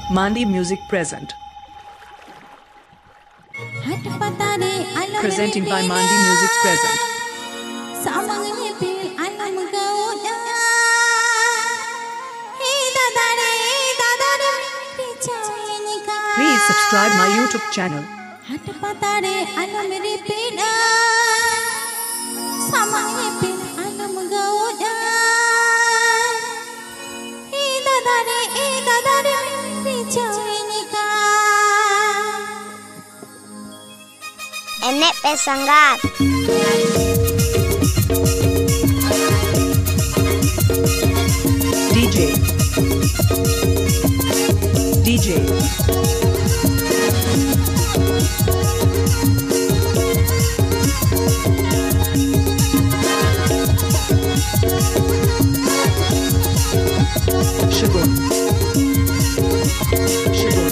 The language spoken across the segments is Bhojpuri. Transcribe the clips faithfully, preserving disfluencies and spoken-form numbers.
Mandi Music present. Presenting by Mandi Music present. Please subscribe my YouTube channel. Enek pesanggat. D J D J Shagun Shagun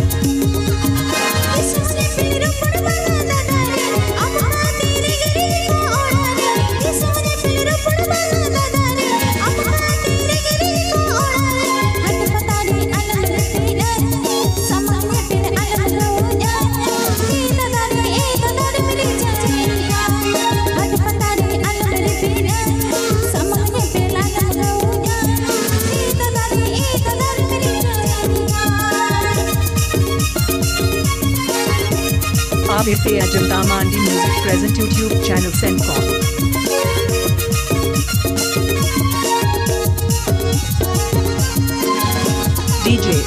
आप इसे अजंता मांडी म्यूजिक प्रेजेंट यूट्यूब चैनल सेंटकॉम DJ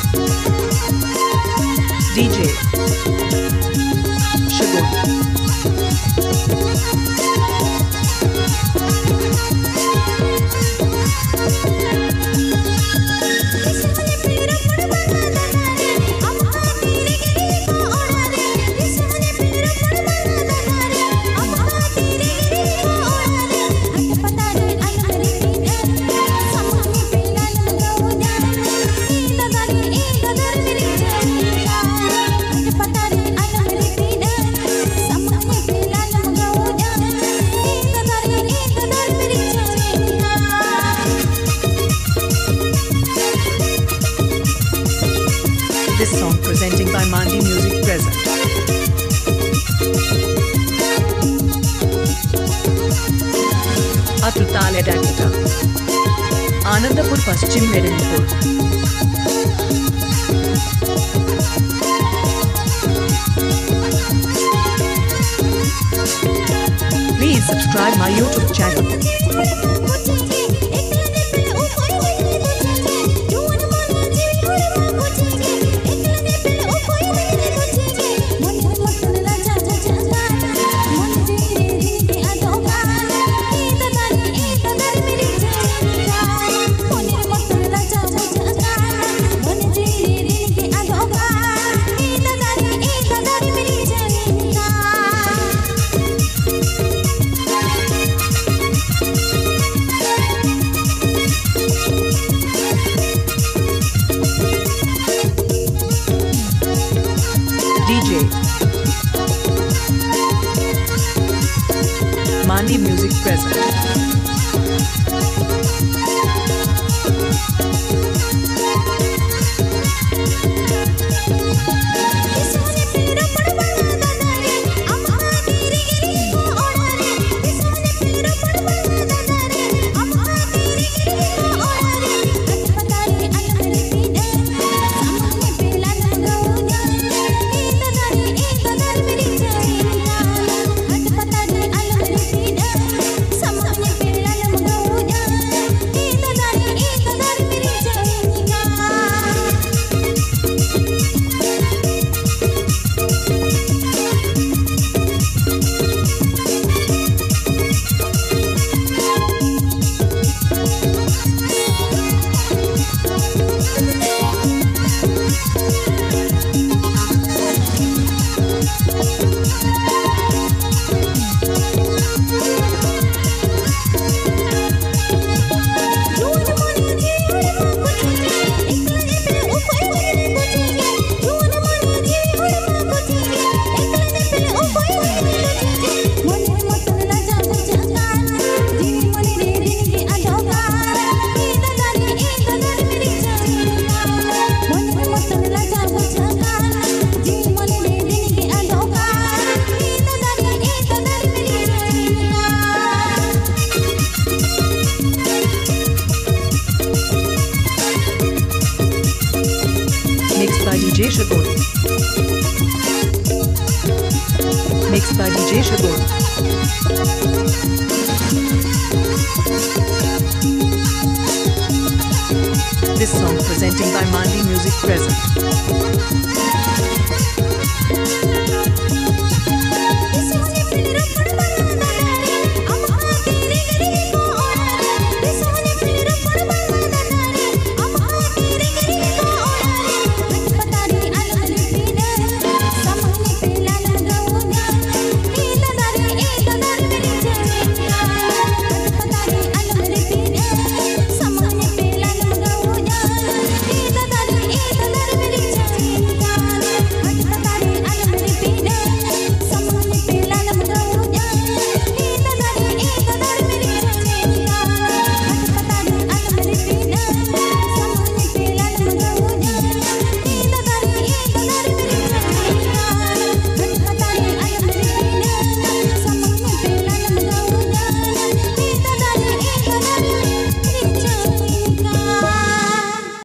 DJ sugar This song presenting by Mandi Music present. Atrutale Dakota Anandapur Paschim Medinipur. Please subscribe my YouTube channel. D J Mandi Music present. Sama J Shagun. Mixed by D J Shagun. This song presenting by Mandi Music present.